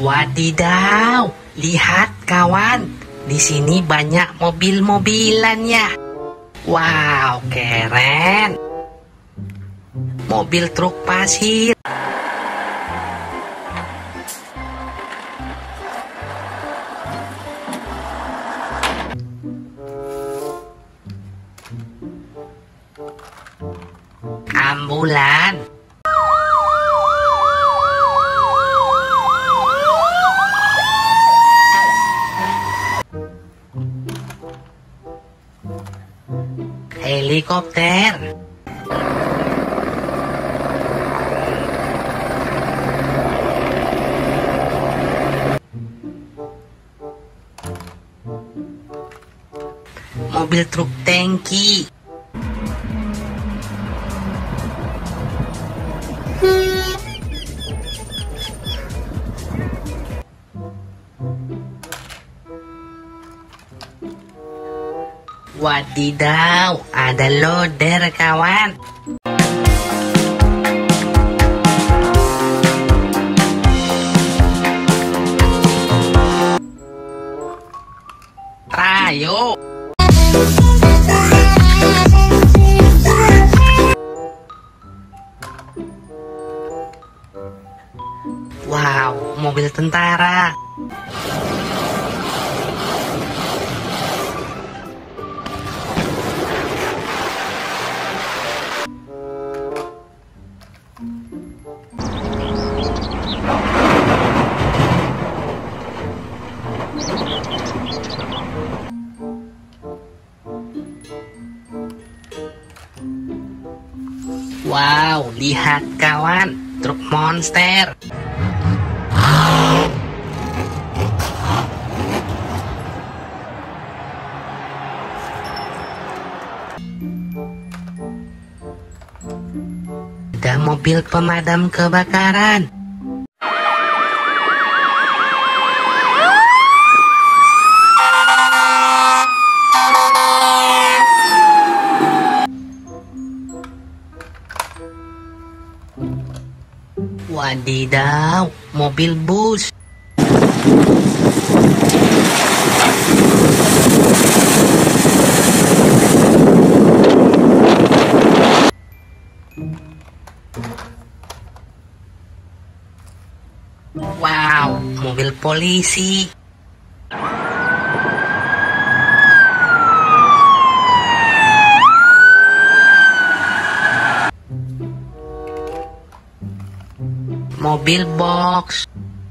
Wadidaw, lihat kawan, di sini banyak mobil-mobilan ya. Wow, keren. Mobil truk pasir. Ambulan. Helikopter. Mobil truk tangki. Wadidaw, ada loader kawan. Rayo. Wow, mobil tentara. Wow, lihat kawan, truk monster. Ada mobil pemadam kebakaran. Wadidaw, mobil bus. Wow, mobil polisi. Mobil box.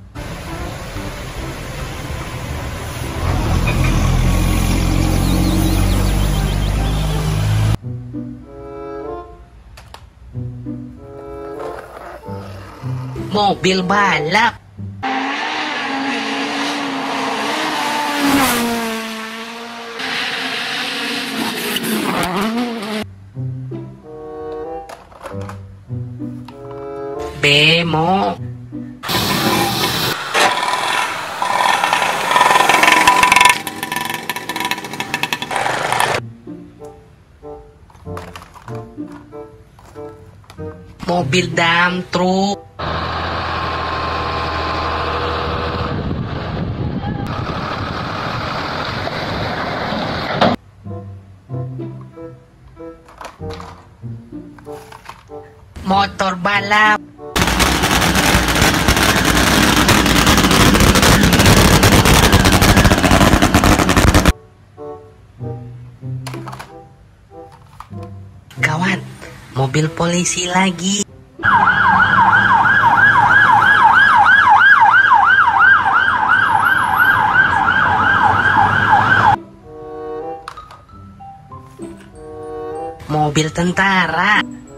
Mobil balap. Bemo. Mobil dump truk. Motor balap. Kawan, mobil polisi lagi. Mobil tentara.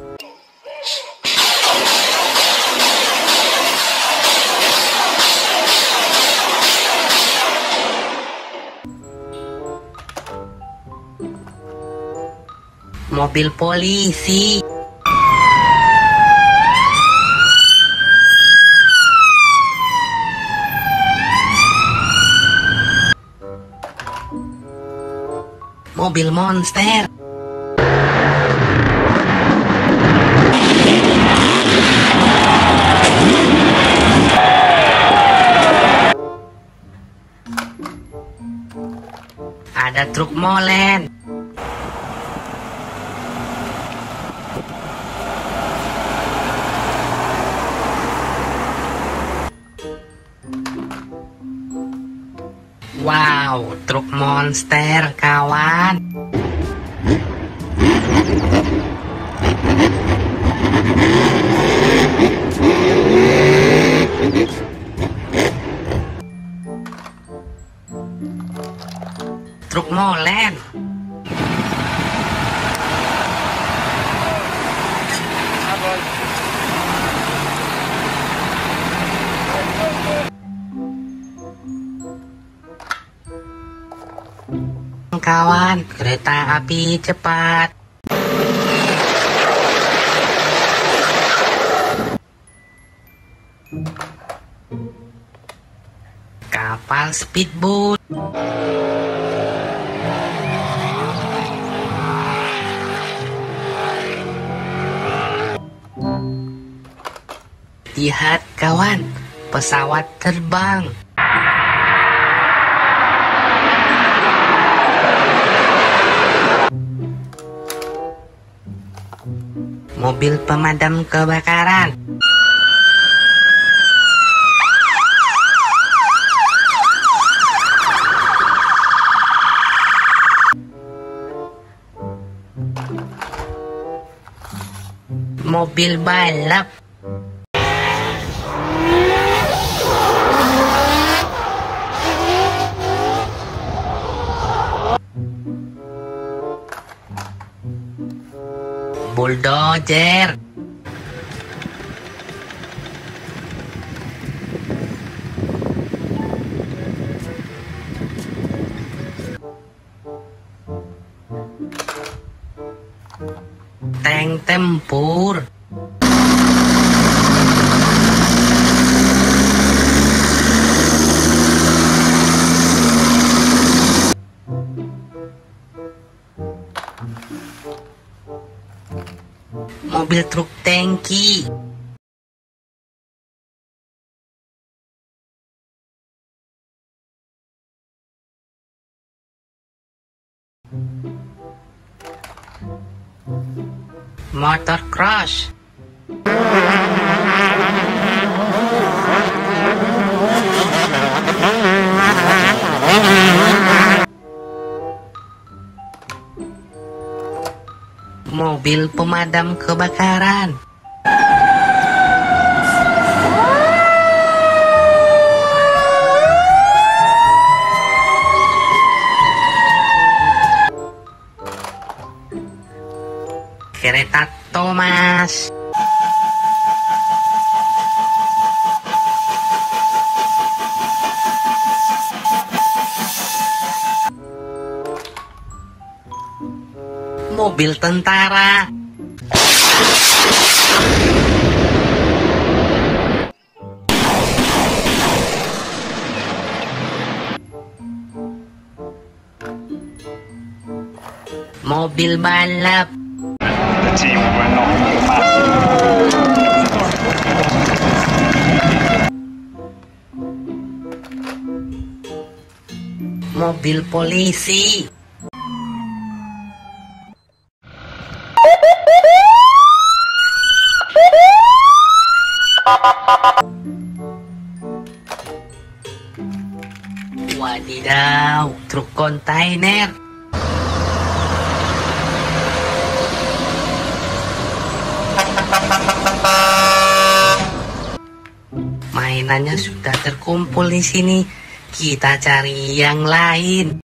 Mobil polisi. Mobil monster. Ada truk molen. Wow, truk monster, kawan. Truk molen. Kawan, kereta api cepat. Kapal speedboat. Lihat kawan, pesawat terbang. Mobil pemadam kebakaran. Mobil balap. Bulldozer. Tank tempur. Mobil truk tangki. Motor cross. Mobil pemadam kebakaran. Kereta Thomas. Mobil tentara. Mobil balap. The team were not the match. Mobil polisi. Wadidaw, truk kontainer. Mainannya sudah terkumpul di sini. Kita cari yang lain.